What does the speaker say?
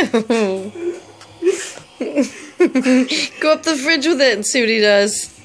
Go up the fridge with it and see what he does.